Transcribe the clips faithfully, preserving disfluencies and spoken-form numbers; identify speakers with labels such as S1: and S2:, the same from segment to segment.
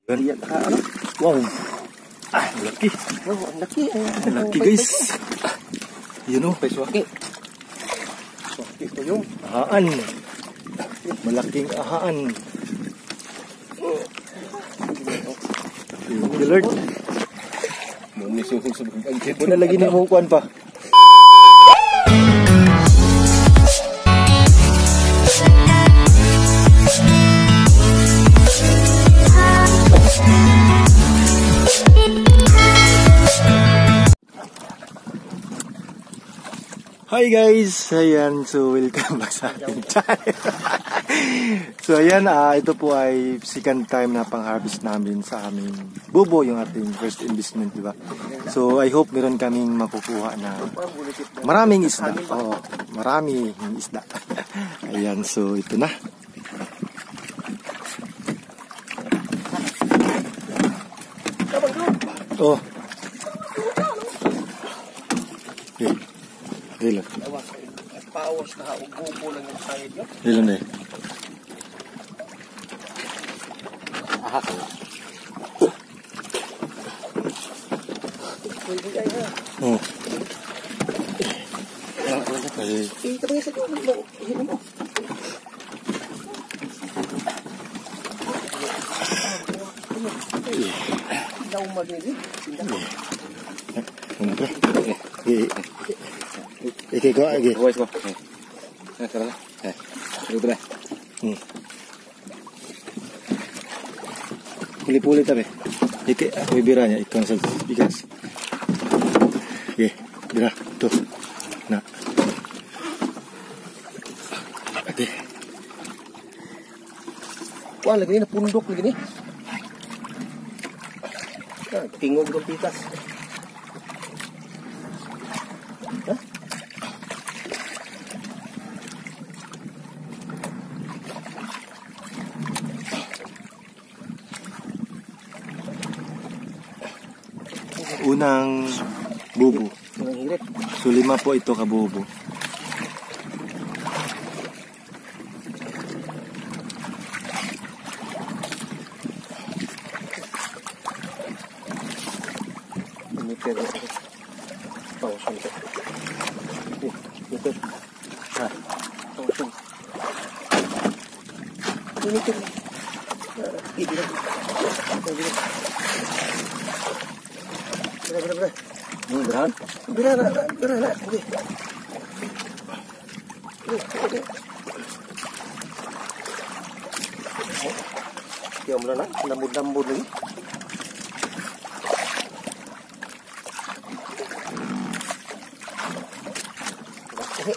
S1: Lihat ano? Wow. Ah, laki.
S2: Oh, ang laki.
S1: Laki guys. Yun o.
S2: Swaki. Swaki ito yung
S1: Ahaan. Malaking ahaan. Thank you Lord.
S2: muni suhol sa bagay.
S1: Muna lagi na mong kuhan pa. Hi guys! Ayan, so welcome back sa ating channel. So ayan, uh, ito po ay second time na pang-harvest namin sa aming bubo, yung ating first investment, di ba? So I hope meron kaming makukuha na maraming isda. Oo, maraming isda. Ayan, so ito na. Oh. Okay. Ilan?
S2: Pawas na ubo lang yung sayad yun.
S1: Ilan na eh?
S2: Aha.
S1: Oh. Ay.
S2: Ito ba yung sa tubig mo? Hino mo. Daw magiging.
S1: Ano ba? Iki ko, iki.
S2: Huwag ko. Eh, tara. Eh, tara tara.
S1: Hmm. Puli-puli tabi. Iki, ako ibira niya. Ikaw sa bigas. Iki, bira. Ito. Na. Ate.
S2: Wah, lagi na pundok lagi ni. Tingog ng pitas. Hah?
S1: Unang bubo.
S2: Unang hirit.
S1: So lima po ito kabubo.
S2: Meter. Pausan ito. Meter. Ha. Pausan. Meter. Ibig. Ibig. Bera, bera, bera.
S1: Hmm, berahan?
S2: Bera, bera, bera, bera. Okay. Okay. Kaya mo na na, lambod-lambod lagi. Okay.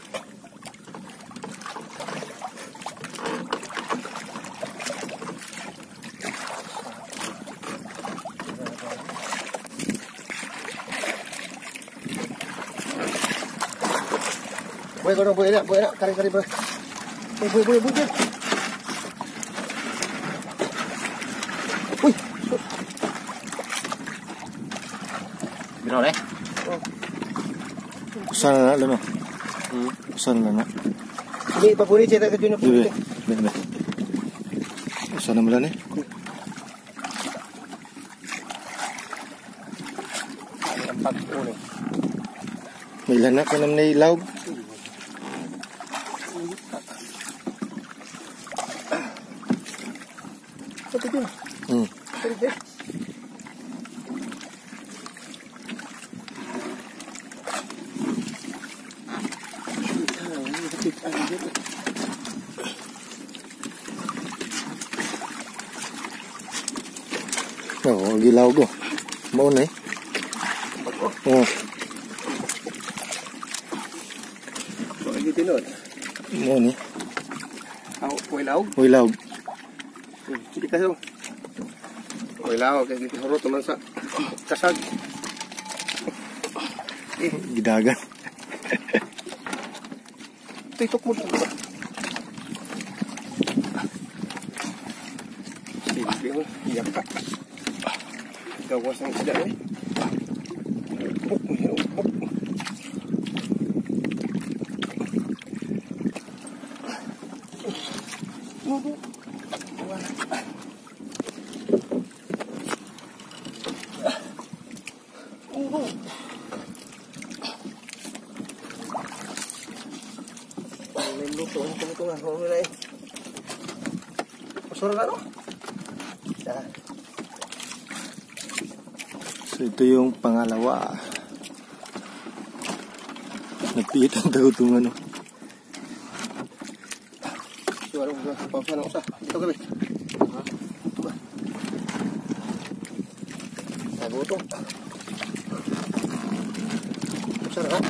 S2: Boleh kau boleh nak, boleh nak kari-kari boleh. Boleh, boleh, boleh, boleh. Uy.
S1: Biraw na eh? Usan na na, lano?
S2: Hmm.
S1: Usan na na.
S2: Ini papuri cetak ke dunia
S1: Bebe,
S2: putih.
S1: bebe. Usan na mula ni?
S2: Empat puluh.
S1: May ilan na ka naman na ilaw?
S2: Satu tu.
S1: Hmm.
S2: Satu tu.
S1: Oh, gilaw ko. Mau na eh. Oh.
S2: Lagi tinod.
S1: Mau ni.
S2: Au, kue lau.
S1: Ilaw.
S2: Jadi kasih. Kue lau kayak gitu horot teman sa. Kasag. Eh,
S1: Gidagan.
S2: titok mo dito. Sige mo, iyak ka. Gawas ng isda eh. Buk, buk. mo. May luto. Ito, ito nga. Huwag mo na eh. Masura na, no? Yan.
S1: So ito yung pangalawa. Napiit ang tagot yung ano.
S2: So ano ba? Pausa na usa. Ito gabi. Ha? Ito ba? Nabuto. Usa na ha?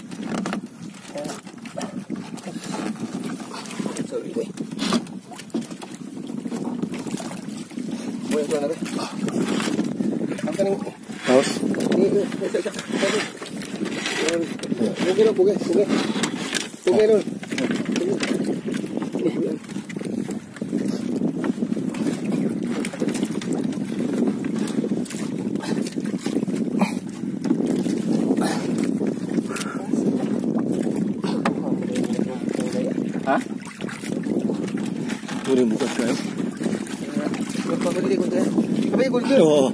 S2: Sorry boy. Boy, ito na rin. Ang kaning...
S1: Tapos?
S2: Bugay na, bugay, bugay. Bugay na.
S1: Ha? Boleh buka sekarang?
S2: Berapa kali dia kuda? Apa yang kuda?
S1: Oo.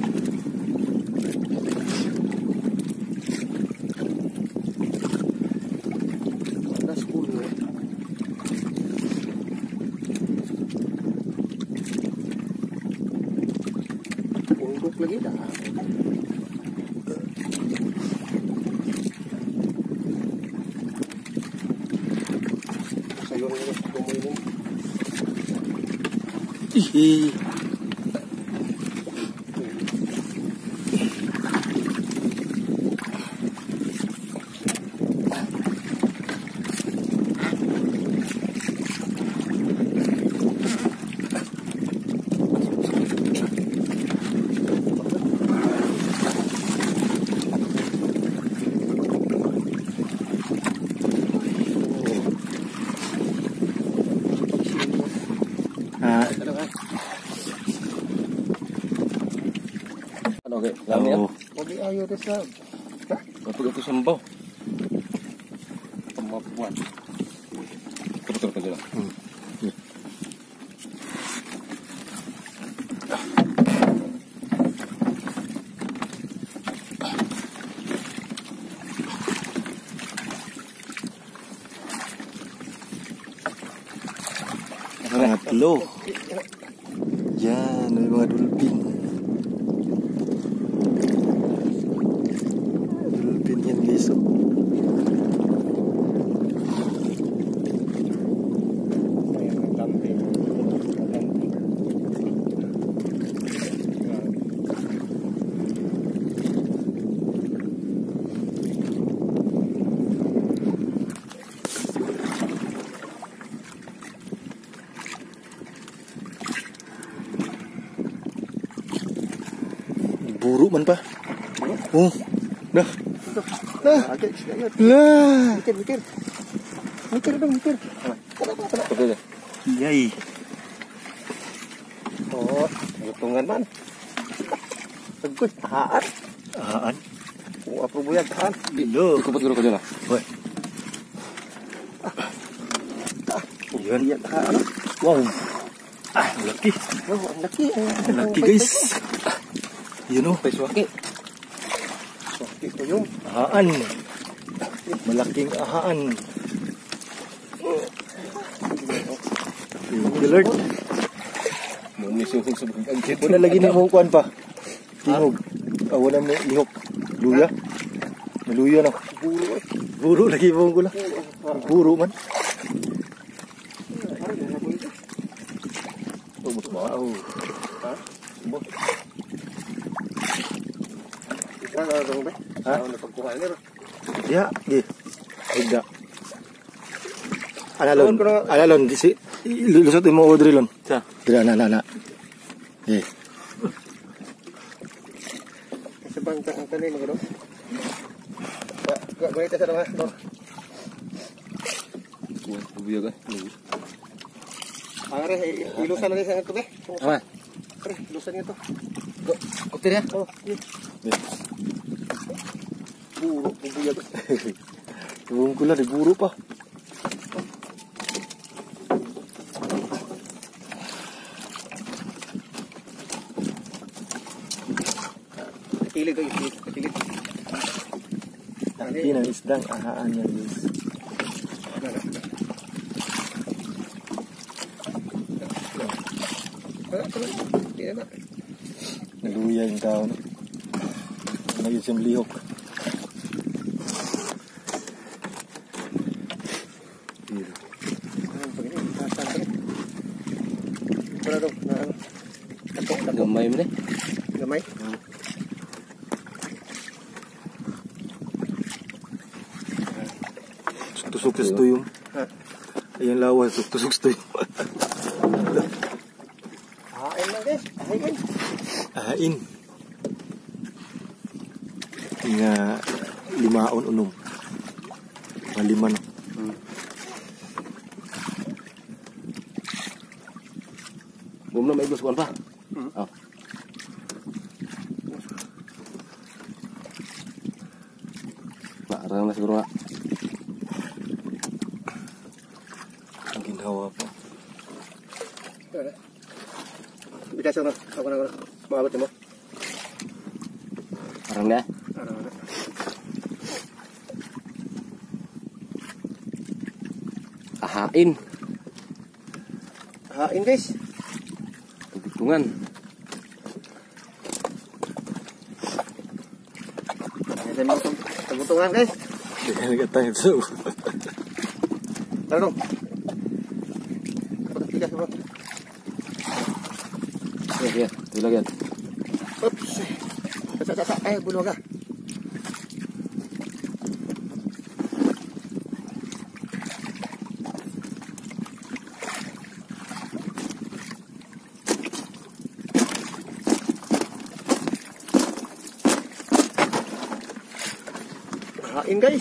S2: Ada sepuluh. Untuk lagi dah. Sayur ini kumui ini.
S1: Ih.
S2: Ano okay?
S1: Lami
S2: ya? Oke ayo deh sab. Hah?
S3: Kapag ito sambaw.
S2: Pemapuan.
S3: Terus ka dyan.
S1: Hmm. Pangatlo. Yan, may mga dolphin. Dolphin yan guys. Oh. Buruk man pa. Oh, dah.
S2: Nah, agak sedikit.
S1: Lah.
S2: Mikir, mikir. Mikir dong, mikir. Kenapa? Kenapa?
S3: Ito dyan.
S1: Yay.
S2: Oh, hitungan man. Teguh, tahan.
S1: Aan.
S2: Oh, apa buaya tahan?
S1: Bilo.
S3: Ikupot ko dyan.
S1: Hoy.
S2: Yan, yan tahan.
S1: Wow. Ah, laki.
S2: Oh, ang laki.
S1: Laki guys. You know,
S3: Pay suwaki.
S2: Sakit ko yung.
S1: ahaan. Malaking ahaan. Gilard.
S3: Muni suhog sa bukag angkit.
S1: Wala lagi na mukuan pa. Tingog. Ah, wala mo lihok. Luya. Maluya na.
S2: Buru eh.
S1: Buru lagi mo ko lang. Buru man. Wow.
S2: Ha? Ano dong ba?
S1: Ha?
S2: Ano pagkuha nila?
S1: Ya, di. Higda. Analon. Analon. Si, lusot mo Audrey lon.
S3: Sa?
S1: Tidak, na, na, na. Eh.
S2: Sa bangka ang kanil mo dong. Gak boleh tes ada dong.
S3: Kuha bubuyag eh.
S2: Are ilusan na sa ito be.
S3: Ama.
S2: Are ilusan ito.
S3: Kopter ya?
S2: Oh, ini. Buru, bubuyag.
S1: Tunggu ko lang, buru pa.
S2: Katilig kayo, katilig.
S1: Laki ng isdang ahaan yan guys. Naluya yung tao no. Naging siyang lihok.
S3: Gamay mo na.
S2: Gamay?
S1: Tusok sa tuyong. Ayan lawas, tusok sa tuyong.
S2: Hain lang guys. Hain.
S1: Hain. Nga limaon unom. Maliman.
S3: Hmm. Belum na may gusto pa.
S2: Hmm.
S3: Oh. Naarang na siguro nga.
S1: Ang ginhawa pa.
S2: Biasa na. Ako na ako na. Maabot mo.
S3: Arang na.
S2: Arang na.
S3: Ahain.
S2: Hain guys.
S3: Tugutungan.
S2: Ada mau tugutungan guys.
S1: Jangan kata itu.
S2: Tara dong. Kapag tigas bro.
S3: Ya, ya, itu lagi.
S2: Oops. Sa sa sa ay bulo ka. Hain guys.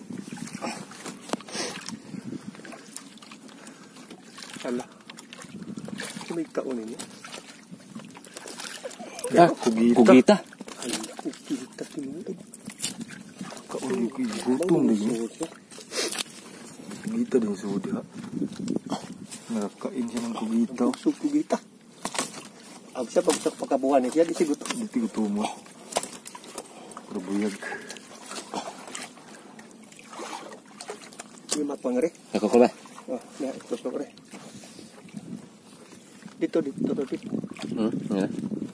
S2: Alah. May kaon ini.
S3: Ya,
S1: kugita.
S3: Kugita.
S2: Ay, kugita tinuod.
S1: Kaon yung gutom na yun. Kugita din sa udi ha. Nakakain siya ng kugita.
S2: So kugita. Ang siya pag sa pagkabuhan niya, di sigot.
S1: Dito gutom mo. Rabuyag.
S2: Ini matpang re.
S3: Ako ko ba?
S2: Oh, na ito ko re. Dito dito dito.
S3: Hmm, ya.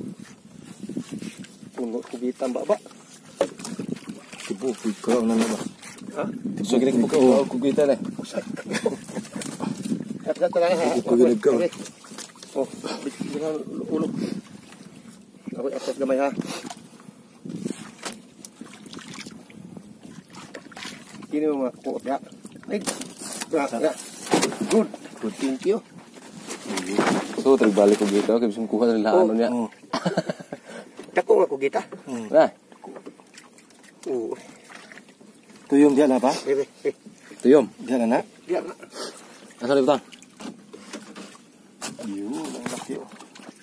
S2: Puno kugita baba.
S1: Tibo, ikaw na na ba?
S2: Ha?
S3: So kini ko kugita na.
S2: Usay. At at lang ha.
S1: Kugilig ka.
S2: Oh, bigyan ulo. Ako atas gamay ha. Ini mo makuha ya. Ay. Ya, ya. Good. Good. Thank you.
S3: So terbalik kugita kay bising kuha nila ano niya.
S1: Oh.
S2: Dako nga kugita.
S3: Nah,
S2: Oo.
S1: Tuyong dia na ba?
S2: Bebe. Eh.
S3: tuyom.
S1: Dia na na?
S2: Dia na.
S3: Asa di butang?
S1: Yun, ang laki oh.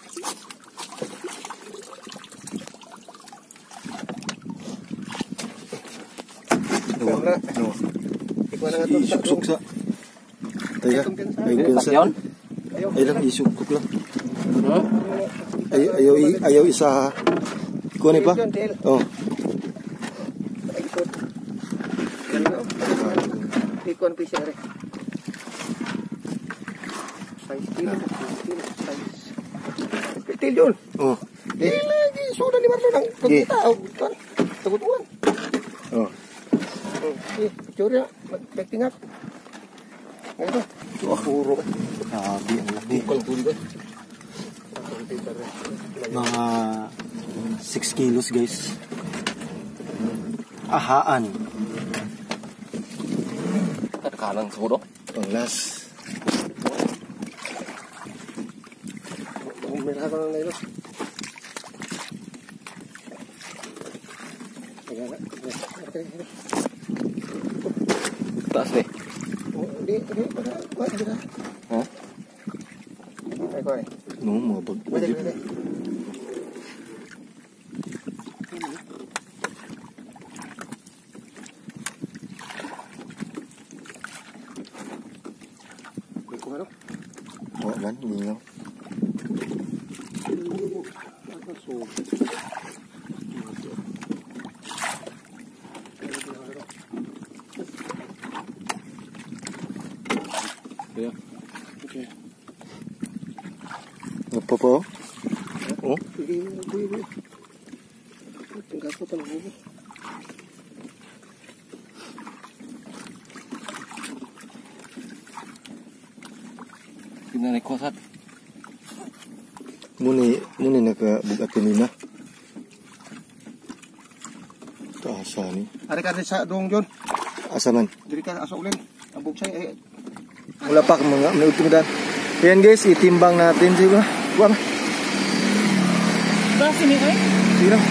S2: No.
S1: No.
S2: Ikaw na nga to.
S1: Isuk-suk sa. Taya. Ay, pinsa.
S3: Yon.
S2: Ayaw.
S1: Ay lang, isuk-suk lang.
S3: Hmm?
S1: Ay, ayaw, i- ayaw isa. Kuha ni pa? Oh.
S2: Ay, ito. Yan na. Ikaw ang pisa rin. Size kilo. Size. Pitil yun.
S1: Oh.
S2: Eh, lagi. Sudah ni Marlon ang kugita. Tagutuan.
S1: Oh.
S2: Eh, picture ya. Magtingap. Ngayon.
S1: Wah, puro. Grabe, ang laki.
S3: Bukal tuli ba?
S1: Mga six kilos guys. Ahaan.
S3: At kanang siguro.
S1: Panglas.
S2: Meron ka lang ngayon.
S3: Taas deh.
S2: Di, di, pada, pada, pada.
S3: Hah?
S2: Ay, ko ay.
S1: No, mga bag.
S2: Pwede, pwede. May kung ano?
S1: Wala man, lingaw. Popo. Oh.
S2: Sige, buhay, buhay. Tinggal ko tanong mo.
S3: Pinanay ko sat.
S1: Muni, muni nakabugatin nina. Ito asa ni.
S2: Ari ka sa dong John.
S1: Asa man.
S2: Diri ka asa ulen. Abog say eh.
S1: Wala pa mga minuto Ayan guys, itimbang natin. Sige ba? Buwan.
S4: Ba, sini ay?
S1: Sige lang.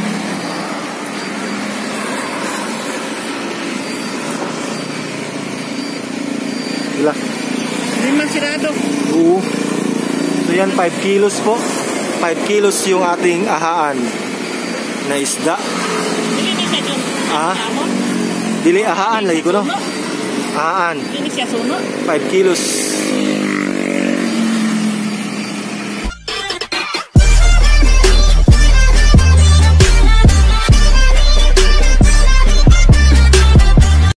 S1: Ila.
S4: Limang sirado.
S1: Oo. So yan, five kilos po. five kilos yung ating ahaan na isda.
S4: Dili ni siya dyan.
S1: Ah? Dili ahaan, lagi ko no? Ahaan.
S4: Dili siya suno.
S1: five kilos.